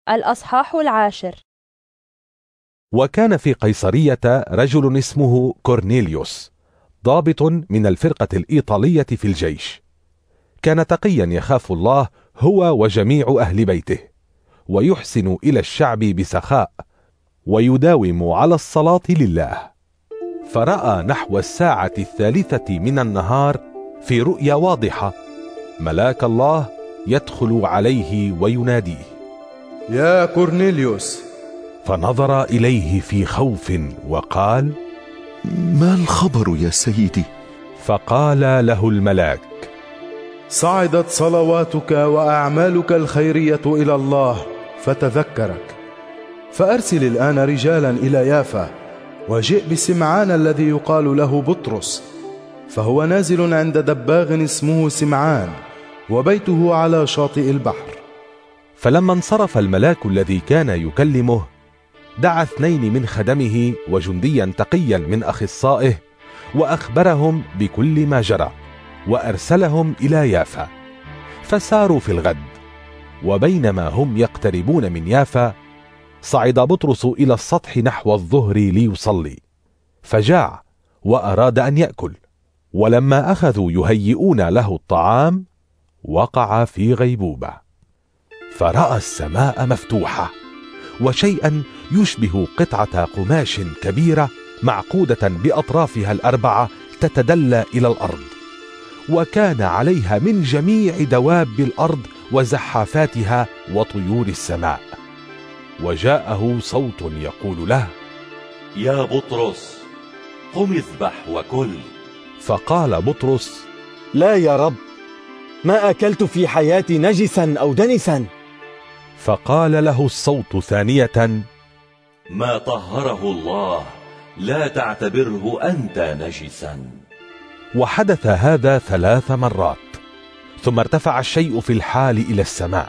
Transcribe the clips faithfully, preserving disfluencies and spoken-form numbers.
الأصحاح العاشر. وكان في قيصرية رجل اسمه كورنيليوس، ضابط من الفرقة الإيطالية في الجيش. كان تقيا يخاف الله هو وجميع أهل بيته، ويحسن إلى الشعب بسخاء، ويداوم على الصلاة لله. فرأى نحو الساعة الثالثة من النهار في رؤيا واضحة ملاك الله يدخل عليه ويناديه: يا كورنيليوس. فنظر إليه في خوف وقال: ما الخبر يا سيدي؟ فقال له الملاك: صعدت صلواتك وأعمالك الخيرية إلى الله فتذكرك، فأرسل الآن رجالا إلى يافا، وجئ بسمعان الذي يقال له بطرس، فهو نازل عند دباغ اسمه سمعان، وبيته على شاطئ البحر. فلما انصرف الملاك الذي كان يكلمه، دعا اثنين من خدمه وجنديا تقيا من أخصائه، وأخبرهم بكل ما جرى، وأرسلهم إلى يافا. فساروا في الغد، وبينما هم يقتربون من يافا، صعد بطرس إلى السطح نحو الظهر ليصلي، فجاع وأراد أن يأكل. ولما أخذوا يهيئون له الطعام، وقع في غيبوبة. فرأى السماء مفتوحة، وشيئا يشبه قطعة قماش كبيرة معقودة بأطرافها الأربعة تتدلى إلى الأرض، وكان عليها من جميع دواب الأرض وزحافاتها وطيور السماء. وجاءه صوت يقول له: يا بطرس، قم اذبح وكل. فقال بطرس: لا يا رب، ما أكلت في حياتي نجسا أو دنسا. فقال له الصوت ثانية: ما طهره الله لا تعتبره أنت نجسا. وحدث هذا ثلاث مرات، ثم ارتفع الشيء في الحال إلى السماء.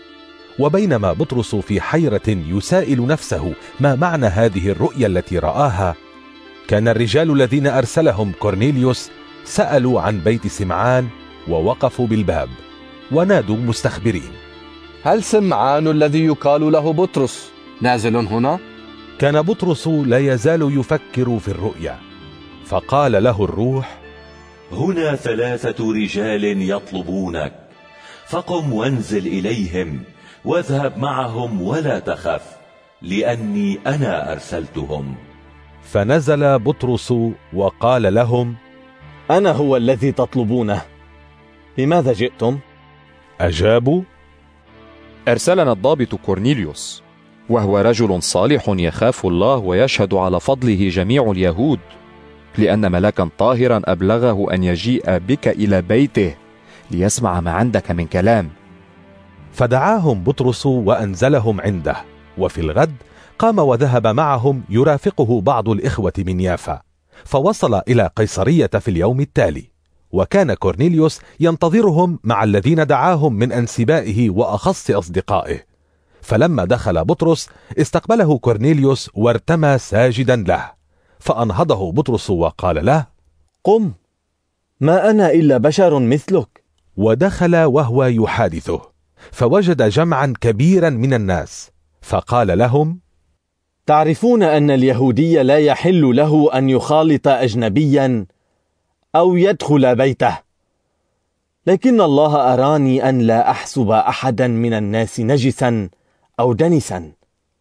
وبينما بطرس في حيرة يسائل نفسه ما معنى هذه الرؤيا التي رآها، كان الرجال الذين أرسلهم كورنيليوس سألوا عن بيت سمعان، ووقفوا بالباب ونادوا مستخبرين: هل سمعان الذي يقال له بطرس نازل هنا؟ كان بطرس لا يزال يفكر في الرؤيا، فقال له الروح: هنا ثلاثة رجال يطلبونك، فقم وانزل إليهم واذهب معهم ولا تخف، لأني أنا أرسلتهم. فنزل بطرس وقال لهم: أنا هو الذي تطلبونه، لماذا جئتم؟ أجابوا: أرسلنا الضابط كورنيليوس، وهو رجل صالح يخاف الله ويشهد على فضله جميع اليهود، لأن ملاكا طاهرا أبلغه أن يجيء بك إلى بيته ليسمع ما عندك من كلام. فدعاهم بطرس وأنزلهم عنده، وفي الغد قام وذهب معهم يرافقه بعض الإخوة من يافا، فوصل إلى قيصرية في اليوم التالي. وكان كورنيليوس ينتظرهم مع الذين دعاهم من أنسبائه وأخص أصدقائه. فلما دخل بطرس استقبله كورنيليوس وارتمى ساجدا له، فأنهضه بطرس وقال له: قم، ما أنا إلا بشر مثلك. ودخل وهو يحادثه، فوجد جمعا كبيرا من الناس، فقال لهم: تعرفون أن اليهودي لا يحل له أن يخالط أجنبيا أو يدخل بيته، لكن الله أراني أن لا أحسب أحدا من الناس نجسا أو دنسا.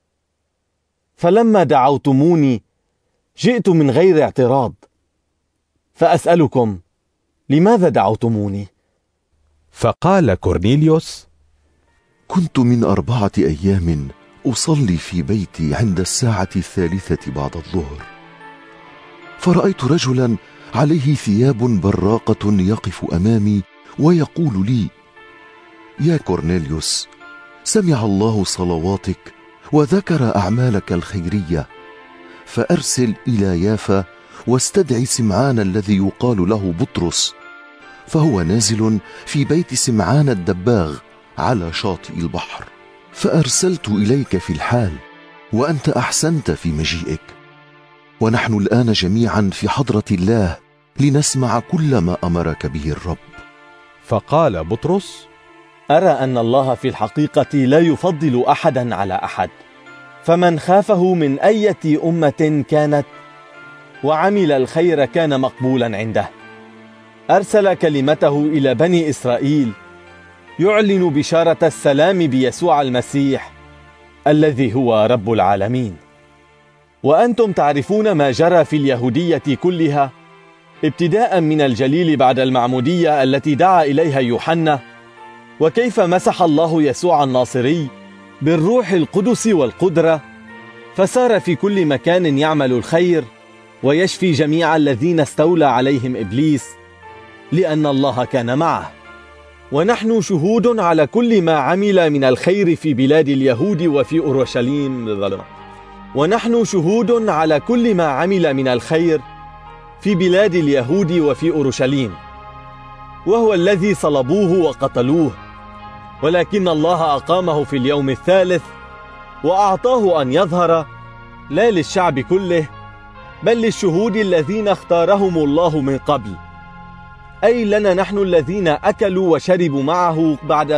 فلما دعوتموني جئت من غير اعتراض، فأسألكم لماذا دعوتموني؟ فقال كورنيليوس: كنت من أربعة أيام أصلي في بيتي عند الساعة الثالثة بعد الظهر، فرأيت رجلا عليه ثياب براقة يقف أمامي ويقول لي: يا كورنيليوس، سمع الله صلواتك وذكر أعمالك الخيرية، فأرسل إلى يافا واستدعي سمعان الذي يقال له بطرس، فهو نازل في بيت سمعان الدباغ على شاطئ البحر. فأرسلت إليك في الحال، وأنت أحسنت في مجيئك، ونحن الآن جميعا في حضرة الله لنسمع كل ما أمرك به الرب. فقال بطرس: أرى أن الله في الحقيقة لا يفضل أحدا على أحد، فمن خافه من أية أمة كانت وعمل الخير كان مقبولا عنده. أرسل كلمته إلى بني إسرائيل يعلن بشارة السلام بيسوع المسيح الذي هو رب العالمين. وأنتم تعرفون ما جرى في اليهودية كلها ابتداء من الجليل بعد المعمودية التي دعا إليها يوحنا، وكيف مسح الله يسوع الناصري بالروح القدس والقدرة، فسار في كل مكان يعمل الخير ويشفي جميع الذين استولى عليهم إبليس، لأن الله كان معه. ونحن شهود على كل ما عمل من الخير في بلاد اليهود وفي أورشليم ونحن شهود على كل ما عمل من الخير في بلاد اليهود وفي أورشليم، وهو الذي صلبوه وقتلوه، ولكن الله أقامه في اليوم الثالث وأعطاه أن يظهر لا للشعب كله بل للشهود الذين اختارهم الله من قبل، أي لنا نحن الذين أكلوا وشربوا معه بعد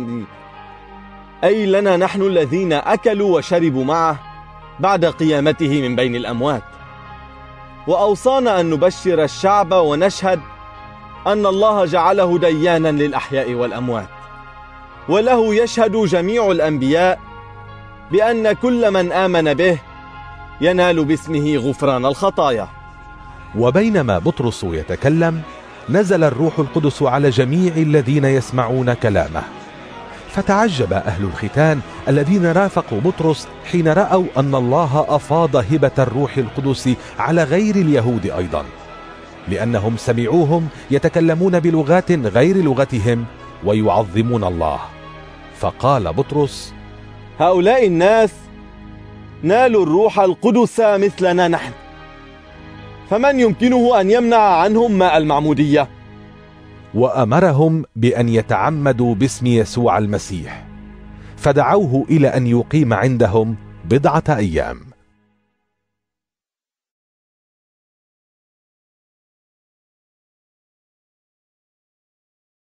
أي لنا نحن الذين أكلوا وشربوا معه بعد قيامته من بين الأموات. وأوصانا أن نبشر الشعب ونشهد أن الله جعله ديانا للأحياء والأموات، وله يشهد جميع الأنبياء بأن كل من آمن به ينال باسمه غفران الخطايا. وبينما بطرس يتكلم نزل الروح القدس على جميع الذين يسمعون كلامه، فتعجب أهل الختان الذين رافقوا بطرس حين رأوا أن الله أفاض هبة الروح القدس على غير اليهود أيضا، لأنهم سمعوهم يتكلمون بلغات غير لغتهم ويعظمون الله. فقال بطرس: هؤلاء الناس نالوا الروح القدس مثلنا نحن، فمن يمكنه أن يمنع عنهم ماء المعمودية؟ وأمرهم بأن يتعمدوا باسم يسوع المسيح، فدعوه إلى أن يقيم عندهم بضعة أيام.